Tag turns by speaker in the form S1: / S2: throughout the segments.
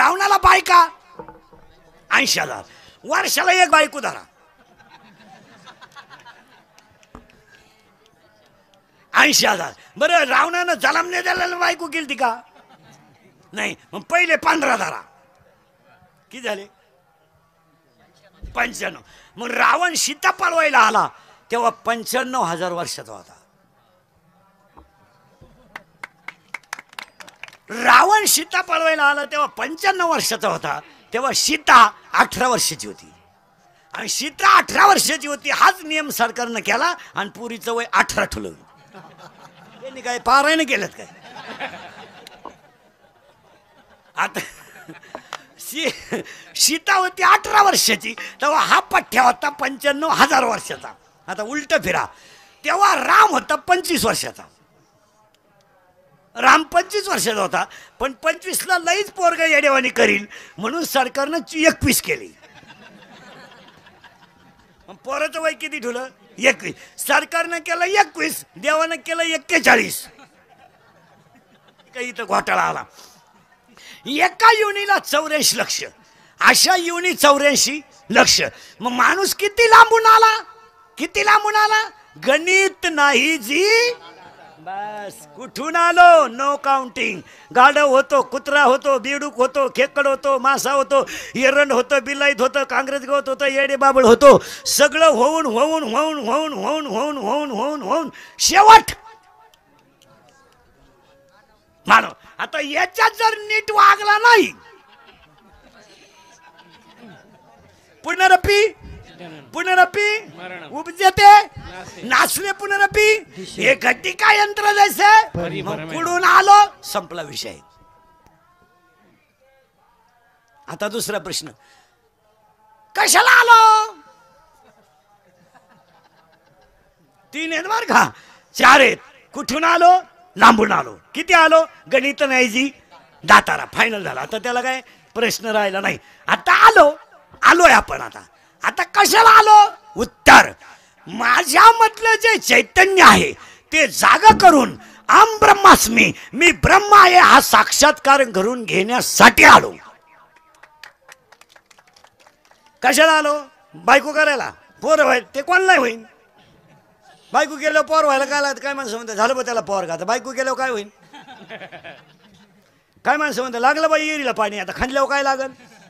S1: रावणाला बायका 80,000, वर्षाला एक बायको धरा 80,000. बरं रावणानं जलमने द्यायला बायको केली का नाही? मग पहिले 15 धरा, किती झाले? 95. मग रावण सीता पळवायला आला तेव्हा 95,000 वर्षाचा होता. रावण सीता पळवायला आला तेव्हा 95 वर्षाचा होता. तेव्हा सीता 18 वर्षाची होती. आणि सीता 18 वर्षाची होती हाच नियम सरकारनं केला आणि पुरीचं वय 18 ठेवलं. त्यांनी काय पारायण केलं काय? आता सीता होती 18 वर्षाची तेव्हा हा पठ्ठ्या होता 95,000 वर्षाचा. आता उलट फिरा, तेव्हा राम होता 25 वर्षाचा. राम 25 वर्षाचा होता, पण 25ला लईच पोरग येडेवाणी करील म्हणून सरकारनं 21 केली. पोराचं वय किती ठेवलं? 21. सरकारनं केलं 21, देवानं केलं 41. काही इथं घोटाळा आला. एका युनीला 84 लक्ष, अशा युनी 84 लक्ष. मग माणूस किती लांबून आला? किती लांबून आला? गणित नाही जी. बस कुठून आलो? No counting. गाढव होतो, कुत्रा होतो, बिडूक होतो, खेकड होतो, मासा होतो, एरंड होतं, बिलाईत होतं, काँग्रेस गवत होतं, येडे बाबळ होतो. सगळं होऊन होऊन होऊन होऊन होऊन होऊन होऊन होऊन होऊन शेवट मानव. आता याच्यात जर नीट वागला नाही, पुनरपी पुनरपी उपजते नाचले पुनरपी. हे घटिका यंत्र जैसे कुठून आलो? संपला विषय. आता दुसरा प्रश्न, कशाला आलो? 3 आहेत बर का, 4 आहेत. कुठून आलो? लांबून आलो. किती आलो? गणित नाही जी दातारा. फायनल झाला. आता त्याला काय प्रश्न राहिला नाही. आता आलोय आपण. आता कशाला आलो? उत्तर, माझ्यामधलं जे चैतन्य आहे ते जागा करून आम ब्रह्मास्मी, मी ब्रह्म आहे हा साक्षात्कार करून घेण्यासाठी आलो. कशाला आलो? बायको करायला, पोर व्हायला. ते कोणला होईल? बायको गेल्यावर पोर व्हायला काय माणसं म्हणतात? झालं बा त्याला पोर का? आता बायको गेल्यावर काय होईल? काय माणसं म्हणतात? लागलं बाई येरीला पाणी. आता खांदल्यावर काय लागल?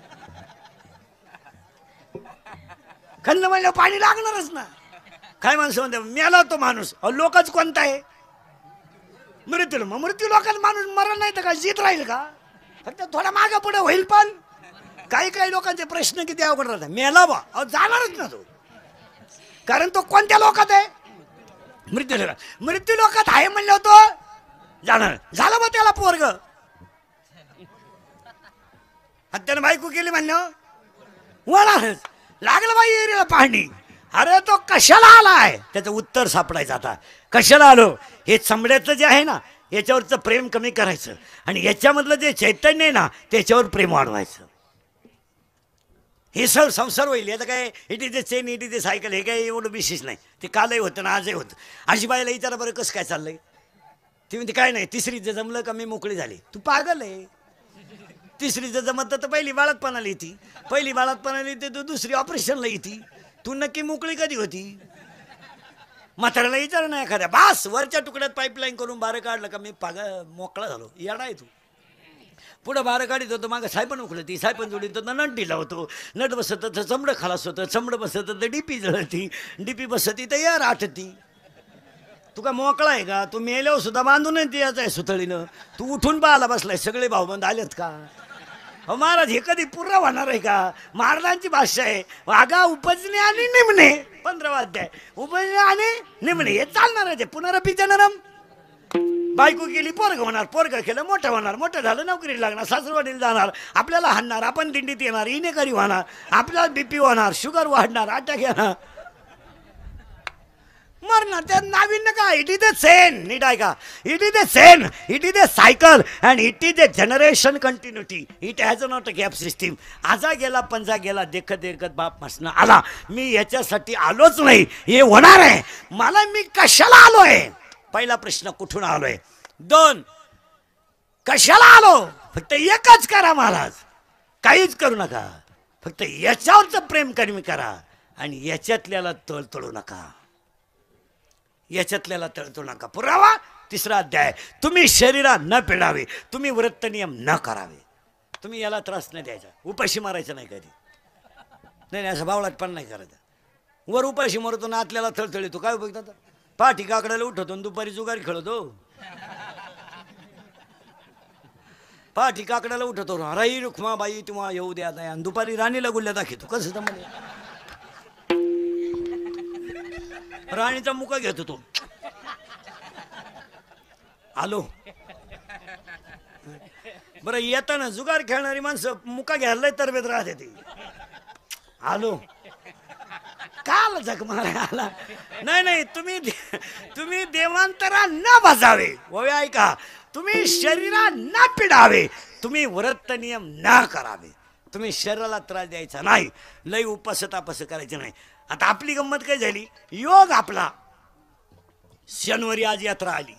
S1: खंड म्हणल्यावर पाणी लागणारच ना. काय माणसं म्हणते? मेला तो माणूस. लोकच कोणता आहे? मृत्यू. मग मृत्यू लोकांत माणूस मरण नाही तर काय जीत राहील का? फक्त थोडा मागं पुढे होईल. पण काही लोकांचे प्रश्न किती अवघड राहतात. मेला बा जाणारच ना तो, कारण तो कोणत्या लोकात आहे? मृत्यू लोकात. मृत्यू लोकात आहे म्हणलं तो जाणार. झालं बा त्याला पोरग, हत्यानं बायको केली म्हणलं वळा लागलं बाई एरियाला पाणी. अरे तो कशाला आलाय? त्याचं उत्तर सापडायचं. आता कशाला आलो? हे चमड्याचं जे आहे ना याच्यावरचं प्रेम कमी करायचं आणि याच्यामधलं जे चैतन्य आहे ना त्याच्यावर प्रेम वाढवायचं. हे सर संसार होईल. आता काय it is a chain, it is a cycle, हे काय एवढं विशेष नाही. ते कालही होतं ना आजही होतं. आजी बाईला विचारा बरं कसं काय चाललंय? ती म्हणते काय नाही, तिसरीचं जमलं का मी मोकळी झाली. तू पागल आहे. तिसरीचं जमत तर पहिली बाळातपणाला येते, पहिली बाळातपणाला येते तर दुसरी ऑपरेशनला येते. तू नक्की मोकळी कधी होती? म्हाताऱ्याला विचार ना एखाद्या, बास वरच्या तुकड्यात पाईपलाईन करून बारं काढलं का मी मोकळा झालो. येडा आहे तू. पुढं बारं काढीत होतं, मागं सायपण उकळती, सायपण जोडीत होतं, नट दिला होतो, नट बसत तर चमडं खालास होतं, चमडं बसत तर डीपी जळती, डीपी बसती तर यार आठती. तू काय मोकळा आहे का? तू मेल्यावर सुद्धा बांधून नाही यायचं आहे सुतळीनं. तू उठून पाहायला बसलाय. सगळे भाऊबंद आलेत का? हो महाराज, हे कधी पूर्ण होणार आहे का? महाराजांची भाषा आहे, वागा उपजणे आणि निमणे. 15 वाद्य उपजणे आणि निमणे हे चालणार आहे. ते पुनरपी जनरम. बायको केली पोरग होणार, पोरग केलं मोठं होणार, मोठं झालं नोकरी लागणार, सासरवाडीला जाणार, आपल्याला हाणणार, आपण दिंडीत येणार, इनेकरी होणार, आपल्याला बीपी होणार, शुगर वाढणार, अटॅक येणार, मरणार. त्यात नाविन्य काय? It is a chain. नीट आहे का? It is a chain, it is a cycle and it is a generation continuity. It has not a gap system. आजा गेला पंजा गेला, देखत देखत बाप मसणं आला. मी याच्यासाठी आलोच नाही, हे होणार आहे. मला मी कशाला आलोय? पहिला प्रश्न, कुठून आलोय? 2, कशाला आलो? फक्त एकच करा महाराज. काहीच करू नका. फक्त याच्यावरचं प्रेम कमी करा आणि याच्यातल्याला तळतळू नका. याच्यातल्याला तळतळू नका. पुरावा 3रा अध्याय. तुम्ही शरीरात न पिडावे, तुम्ही व्रत नियम न करावे. तुम्ही याला त्रास नाही द्यायचा. उपाशी मारायचं नाही कधी. नाही असं बावळाट पण नाही करायचं. वर उपाशी मारतो ना आतल्याला थळथळ येतो. काय उपयोग? पाठी काकड्याला उठवतो दुपारी जुगारी खेळतो. पाठी काकड्याला उठवतो राई रुक्माबाई तुम्हा येऊ द्या नाही, आणि दुपारी राणीला गुल्ल्या दाखवतो. कसं जमलं? राणीचा मुका घेतो तो. आलो बरं. येताना जुगार खेळणारी माणसं मुका घ्यायला तरबेत राहते ती. आलो काल जग मारायला. नाही तुम्ही देवांतरा न बजावे. ओवे ऐका. तुम्ही शरीरा न पिडावे, तुम्ही व्रत नियम न करावे. तुम्ही शरीराला त्रास द्यायचा नाही. लय उपास तापास करायचं नाही. आता आपली गंमत काय झाली? योग आपला शनिवारी आज यात्रा आली.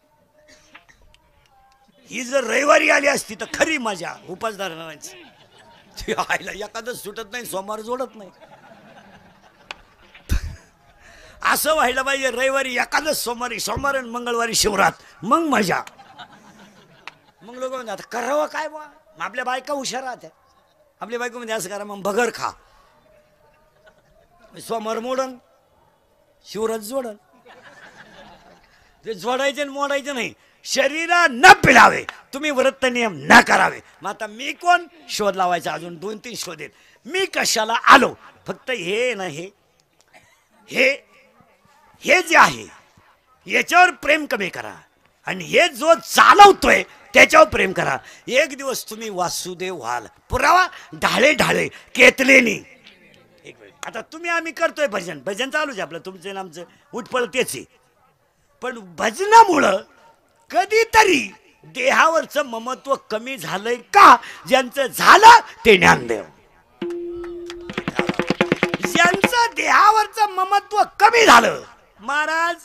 S1: ही जर रविवारी आली असती तर खरी मजा उपास धरणारांची. आईला एखादं सुटत नाही, सोमवार जोडत नाही. असं व्हायला पाहिजे. रविवारी एखादं सोमवारी, सोमवार आणि मंगळवारी शिवरात, मग मजा. मग लोक म्हणतात करावं काय बा. आपल्या बायका हुशार राहत्या. आपल्या बायको म्हणजे असं करा मग भगर खा. सोमवार मोडन, शिवरात जोडन. ते जोडायचे मोडायचे नाही. शरीरा न पिळावे, तुम्ही व्रत नियम न करावे. मग आता मी कोण? शोध लावायचा. अजून 2-3 शोध आहेत. मी कशाला आलो? फक्त हे ना हे जे आहे याच्यावर प्रेम कमी करा आणि हे जो चालवतोय त्याच्यावर प्रेम करा. एक दिवस तुम्ही वासुदेव व्हाल. पुरावा ढाळे ढाळे केतलेनी. एक वेळ आता तुम्ही आम्ही करतोय भजन चालूच आहे आपलं. तुमचं आमचं उठपळ तेच आहे. पण भजनामुळं कधीतरी देहावरचं ममत्व कमी झालंय का? ज्यांचं झालं ते ज्ञानदेव. ज्यांचं देहावरचं ममत्व कमी झालं महाराज.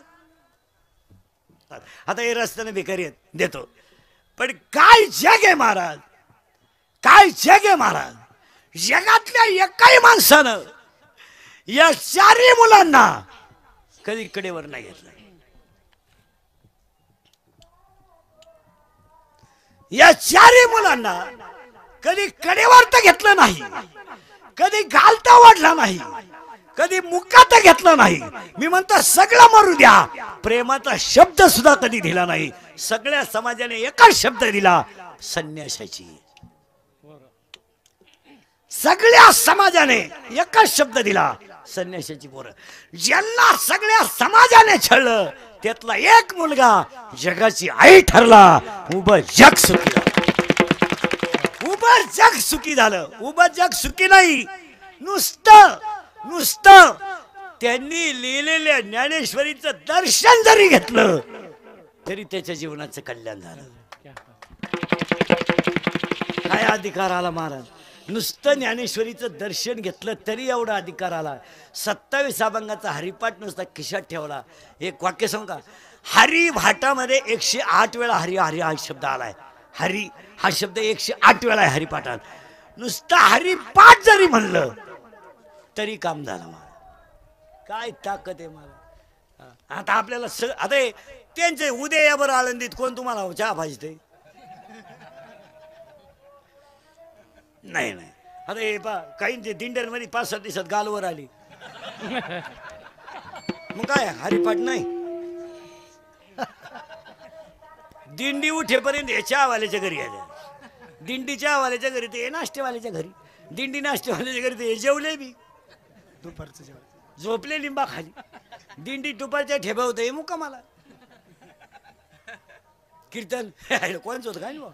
S1: आता हे रस्त्याने भिकारी देतो. पण काय जग आहे महाराज, काय जग आहे महाराज. जगातल्या एकाही माणसानं या 4 मुलांना कधी कडेवर नाही घेतलं. या 4 मुलांना कधी कडेवर तर घेतलं नाही, कधी घालता वाढला नाही, कधी मुकात घेतलं नाही. मी म्हणतो सगळं मरू द्या, प्रेमाचा शब्द सुद्धा कधी दिला नाही. सगळ्या समाजाने एकच शब्द दिला, संन्यासाची. सगळ्या समाजाने एकच शब्द दिला, संन्यासाची पोरं. ज्यांना सगळ्या समाजाने छळलं त्यातला एक मुलगा जगाची आई ठरला. उभं जग सुखी झालं. उभं जग सुखी झालं. उभं जग सुखी नाही, नुसतं त्यांनी लिहिलेल्या ज्ञानेश्वरीचं दर्शन जरी घेतलं तरी त्याच्या जीवनाचं कल्याण झालं. काय अधिकार आला महाराज. नुसतं ज्ञानेश्वरीचं दर्शन घेतलं तरी एवढा अधिकार आला. 27 अभंगाचा हरिपाठ नुसता खिशात ठेवला. एक वाक्य सांगू का? हरी भाटामध्ये 108 वेळा हरी हरी हा शब्द आलाय. हरी हा शब्द 108 वेळा आहे हरिपाठात. नुसता हरिपाठ जरी म्हणलं तरी काम झालं. मला काय ताकद आहे मला. आता आपल्याला आता त्यांचे उद्या या बरं आळंदीत कोण तुम्हाला चहा पाहिजे? नाही. आता हे पा काही ते दिंड्यांमध्ये 5-7 दिवसात गालवर आली. मग काय हरिपाठ नाही. दिंडी उठेपर्यंत हे चहावाल्याच्या घरी आल्या. दिंडी चहावाल्याच्या घरी ते नाश्तेवाल्याच्या घरी. दिंडी नाश्तेवाल्याच्या घरी ते जेवले बी. दुपारचं जेवण झोपले लिंबा खाली. दिंडी दुपारच्या ठेबा होतं मुक्कामाला. कीर्तन कोणच होत काय.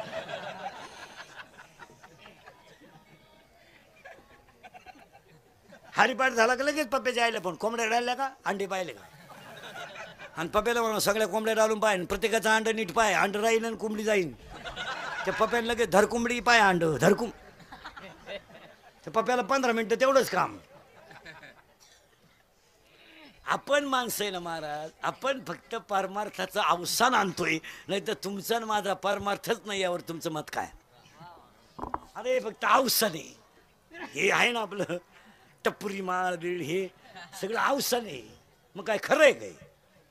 S1: हरिपाठ झाला का लगेच पप्प्याच्या आईला पण कोंबड्या डाळल्या का, अंडे पाहिले का. आणि पप्प्याला म्हणून सगळ्या कोंबड्या डाळून पाय, प्रत्येकाचा अंड नीट पाय. अंड राहील आणि कोंबडी जाईन. त्या पप्प्याला लगेच धरकुंबडी पाय अंड धरकुंब. त्या पप्प्याला 15 मिनिटं तेवढंच काम. आपण माणसं आहे ना महाराज, आपण फक्त परमार्थाचं अवसान आणतोय. नाही तर तुमचा माझा परमार्थच नाही यावर तुमचं मत काय? अरे फक्त औषध आहे हे आहे ना आपलं टपुरी माळ बीड हे सगळं औषध आहे मग काय खरं आहे काय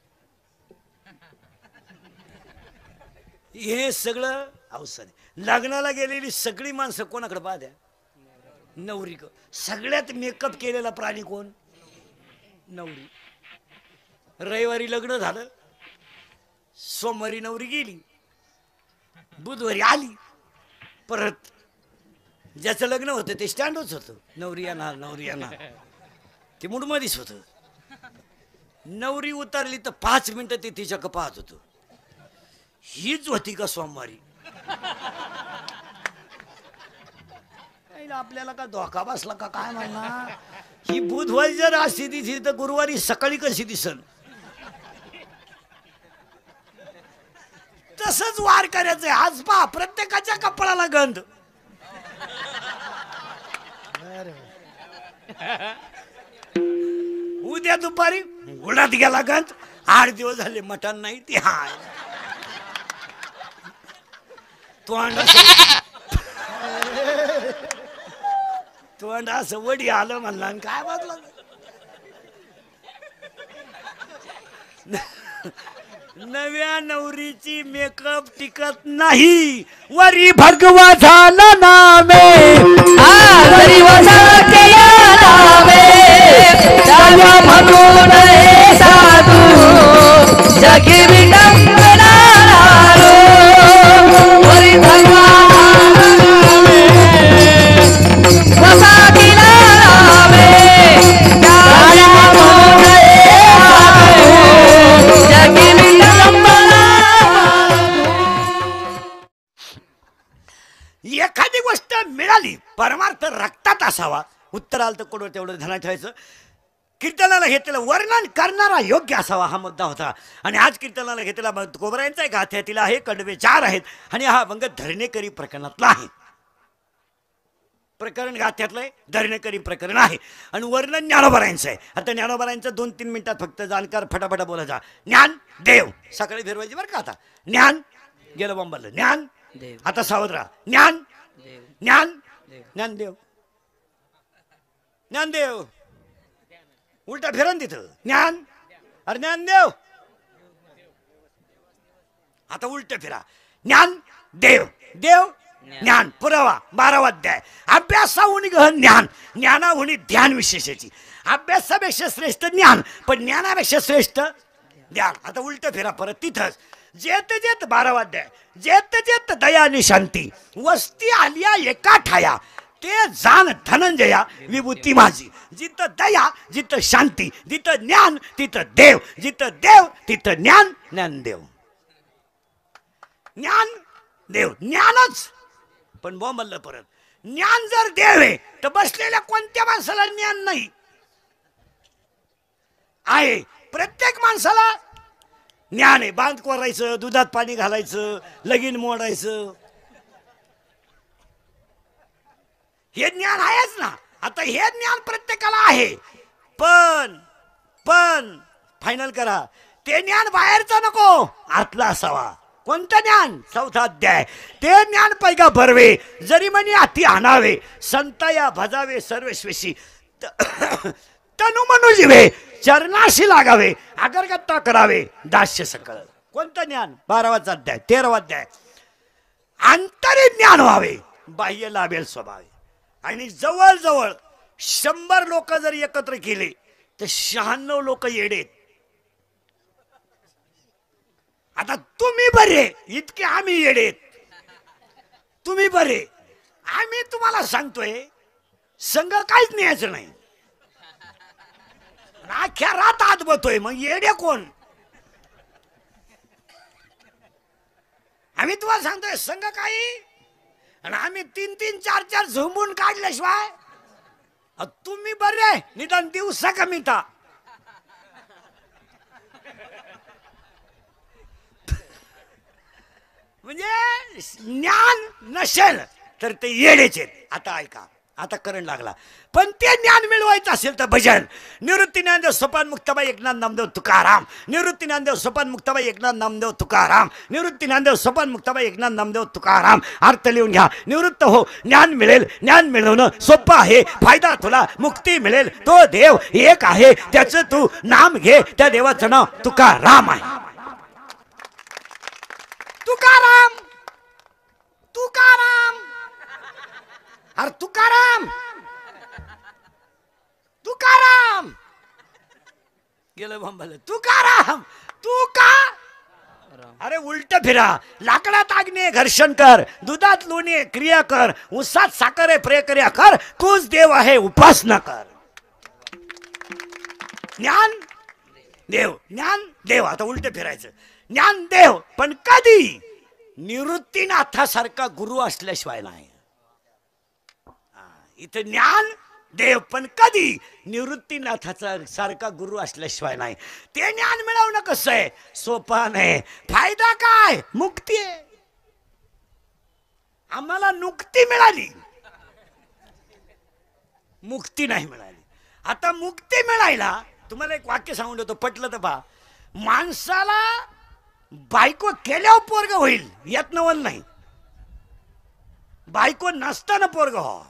S1: हे सगळं औषध आहे. लग्नाला गेलेली सगळी माणसं कोणाकडे पाहत्या नवरी सगळ्यात मेकअप केलेला प्राणी कोण नवरी रविवारी लग्न झालं सोमवारी नवरी गेली बुधवारी आली परत ज्याचं लग्न होतं ते स्टँडच होतं नवरी येणार ते मूडमध्येच होतं नवरी उतरली तर 5 मिनिटं ते तिच्या पाहत होतं हीच होती का सोमवारी आपल्याला का धोका बसला का काय म्हणणार ही बुधवारी जर अशी दिसली तर गुरुवारी सकाळी कशी दिसल तसंच वार करायचंय आज पहा प्रत्येकाच्या कपडाला गंध उद्या दुपारी उडात गेला गंध 8 दिवस झाले मटण नाही ते हाय तोंड असं वडी आलं म्हणला आणि काय वाजलं नव्या नवरीची मेकअप टिकत नाही वरी भगवा झाला नामे
S2: वरी वसा केला नामे म्हणून साधू जगी विडंबना वरी भगवा वसा केला नामे म्हणून साधू जगी
S1: एखादी गोष्ट मिळाली परमार्थ रक्तात असावा उत्तर आलं तर कोण तेवढं ध्यानात ठेवायचं कीर्तनाला घेतलेलं वर्णन करणारा योग्य असावा हा मुद्दा होता आणि आज कीर्तनाला घेतलेला कोबरायांचा एक गाथ्यातील आहे कडवे 4 आहेत आणि हा अभंग धरणेकरी प्रकरणातला आहे प्रकरण गाथ्यातलं आहे धरणेकरी प्रकरण आहे आणि वर्णन ज्ञानोबरायांचं आहे आता ज्ञानोबरायांचं 2-3 मिनिटात फक्त जाणकार फटाफटा बोलायचा ज्ञान देव सकाळी फिरवायची बरं का आता ज्ञान गेलं बंबाला ज्ञान आता सावध राहा ज्ञान ज्ञान ज्ञानदेव ज्ञानदेव उलटा फिरण तिथं ज्ञान अरे ज्ञानदेव आता उलट फिरा ज्ञान देव देव ज्ञान पुरावा 12वा अध्याय अभ्यासाहून गहन ज्ञान ज्ञानाहून ध्यान विशेषाची अभ्यासापेक्षा श्रेष्ठ ज्ञान पण ज्ञानापेक्षा श्रेष्ठ ध्यान आता उलट फिरा परत तिथंच जेत जेत 12वा अध्याय जेत जेत दया आणि शांती वस्ती आलिया एका ठाया ते जाण धनंजया विभूती माझी जिथं दया जिथं शांती जिथं ज्ञान तिथं देव जिथं देव तिथं ज्ञान ज्ञानदेव ज्ञान देव ज्ञानच पण बोंबललं परत ज्ञान जर देव आहे तर बसलेल्या कोणत्या माणसाला ज्ञान नाही आहे प्रत्येक माणसाला ज्ञान आहे बांध कोरायचं दुधात पाणी घालायचं लगीन मोडायचं हे ज्ञान आहेच ना आता हे ज्ञान प्रत्येकाला आहे पण फायनल करा ते ज्ञान बाहेरचं नको आतला असावा कोणतं ज्ञान 4था अध्याय ते ज्ञान पैगा भरवे जरी म्हणे हाती आणावे संतया भजावे सर्वस्वेशी तनु मनुजीवे चरणाशी लागावे आगरगत्ता करावे दास्य सकळ कोणतं ज्ञान 12वाचा अध्याय 13वा अध्याय अंतरी ज्ञान व्हावे बाह्य लाभेल स्वभावे आणि जवळजवळ 100 लोक जर एकत्र केले तर 96 लोक येडेत आता तुम्ही बरे इतके आम्ही येडेत तुम्ही बरे आम्ही तुम्हाला सांगतोय संघ काहीच न्यायचं नाही अख्ख्या रात आत बतोय मग येडे कोण आम्ही तुम्हाला सांगतोय संघ काही आणि आम्ही 3-3, 4-4 झुंबून काढल्याशिवाय तुम्ही बरे निदान दिवसा कमीता म्हणजे ज्ञान नसेल तर ते येडेच आहेत आता ऐका आता करंट लागला. पण ते ज्ञान मिळवायचं असेल तर भजन. निवृत्ती ज्ञानदेव सोपान मुक्ताबाई एकनाथ नामदेव तुकाराम. निवृत्ती ज्ञानदेव सोपान मुक्ताबाई एकनाथ नामदेव तुकाराम. निवृत्ती ज्ञानदेव सोपान मुक्ताबाई एकनाथ नामदेव तुकाराम. अर्थ लिहून घ्या. निवृत्त हो, ज्ञान मिळेल. ज्ञान मिळवणं सोपं आहे. फायदा तुला, मुक्ती मिळेल. तो देव एक आहे, त्याचं तू नाम घे. त्या देवाचं नाव तुकाराम आहे. तुकाराम, तुकाराम, अरे तुकाराम, तुकाराम गेलं बंबाला. तुकाराम, तुका अरे उलट फिरा. लाकडात आग्ने घर्षण कर, दुधात लोणी क्रिया कर, उसात साखर आहे प्रेक्रिया कर. तूच देव आहे, उपासना कर. ज्ञान देव, ज्ञान देव. आता उलट फिरायचं. ज्ञान देव पण कधी? निवृत्तीनाथासारखा गुरु असल्याशिवाय नाही. इथं ज्ञान देव पण कधी? निवृत्तीनाथाचा सारखा गुरु असल्याशिवाय नाही. ते ज्ञान मिळवणं कसं आहे? सोपं नाही. फायदा काय? मुक्ती आहे. आम्हाला नुकती मिळाली, मुक्ती नाही मिळाली. आता मुक्ती मिळायला तुम्हाला एक वाक्य सांगून देतो, पटलं तर पहा. माणसाला बायको केल्यावर पोरग होईल यात नवल नाही. बायको नसताना पोरग हो.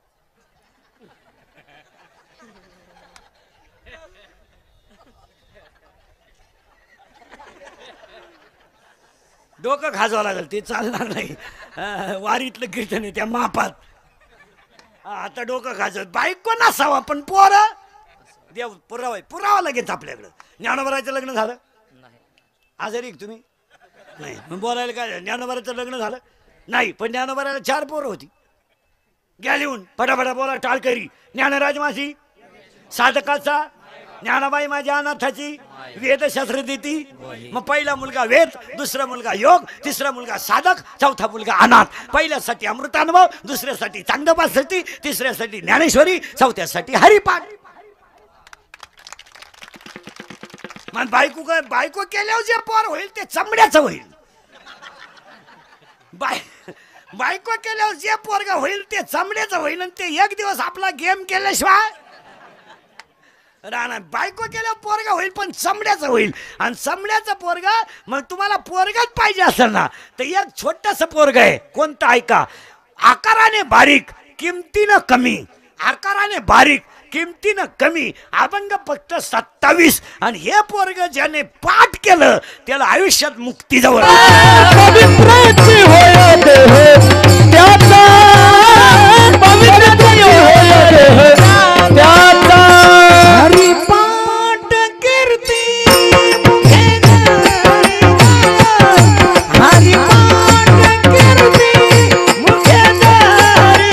S1: डोकं खाजवावं लागेल, ते चालणार नाही. वारीतलं कीर्तन आहे त्या मापात. आता डोकं खाजवत. बायको नसावा पण पोर देव पुरावा. पुरावा लगेच आपल्याकडं. ज्ञानोबाराचं लग्न झालं आजारी तुम्ही नाही. मग बोलायला काय? ज्ञानोबाराचं लग्न झालं नाही, पण ज्ञानोबाराला 4 पोरं होती. घ्या लिहून, फटाफटा बोला. टाळकरी ज्ञानराज माझी साधकाचा, ज्ञानाबाई माझ्या अनाथाची, वेदशास्त्र देती. मग पहिला मुलगा वेद, दुसरा मुलगा योग, तिसरा मुलगा साधक, चौथा मुलगा अनाथ. पहिल्यासाठी अमृतानुभव, दुसऱ्यासाठी चांगदेवासाठी, तिसऱ्यासाठी ज्ञानेश्वरी, चौथ्यासाठी हरिपाठ. मग बायको काय? बायको केल्यावर जे पोर होईल ते चमड्याचं होईल. बायको केल्यावर जे पोरगा होईल ते चमड्याचं होईल. आणि ते एक दिवस आपला गेम केल्याशिवाय राहणार. बायको केल्यावर पोरगा होईल पण चमड्याचं होईल. आणि चमड्याचं पोरगा, मग तुम्हाला पोरगाच पाहिजे असेल ना, तर एक छोटस पोरग आहे. कोणतं? ऐका. आकाराने बारीक, किमतीनं कमी. आकाराने बारीक, किमतीनं कमी. अभंग फक्त 27. आणि हे पोरग ज्याने पाठ केलं त्याला आयुष्यात मुक्ती जवळ. हरिपाठ कीर्ती हरिपाठ कीर्ती मुखे जरी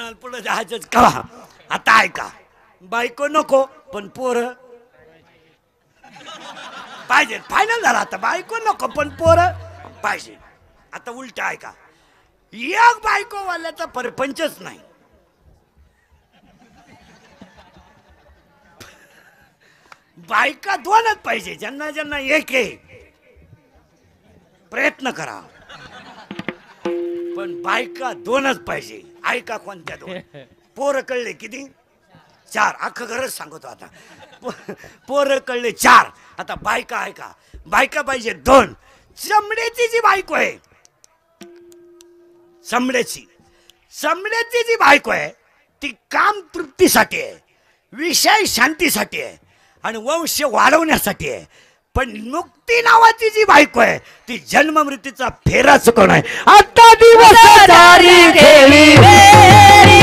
S1: तुम्हाला पुढे जायचंच कवा. आता ऐका, बायको नको पण पोरं पाहिजे. फायनल झाला आता, बायको नको पण पोरं पाहिजे. आता उलट ऐका, एक बायको वाल्याचा परपंचच नाही. बायका दोनच पाहिजे. ज्यांना ज्यांना एक आहे प्रयत्न करा, पण बायका दोनच पाहिजे. ऐका कोणत्या दोन? पोरं कळले किती? 4. अख्खं घरच सांगतो आता. पोरं कळले 4. आता बायका ऐका, बायका पाहिजे 2. चमड्याची जी बायको आहे, चमड्याची जी बायको आहे ती काम तृप्तीसाठी आहे, विषय शांतीसाठी आहे आणि वंश वाढवण्यासाठी आहे. पण मुक्ती नावाची जी बायको आहे ती जन्म मृत्यूचा फेरा चुकवणार आहे. आता दिवस
S2: दारी घेवी वेरी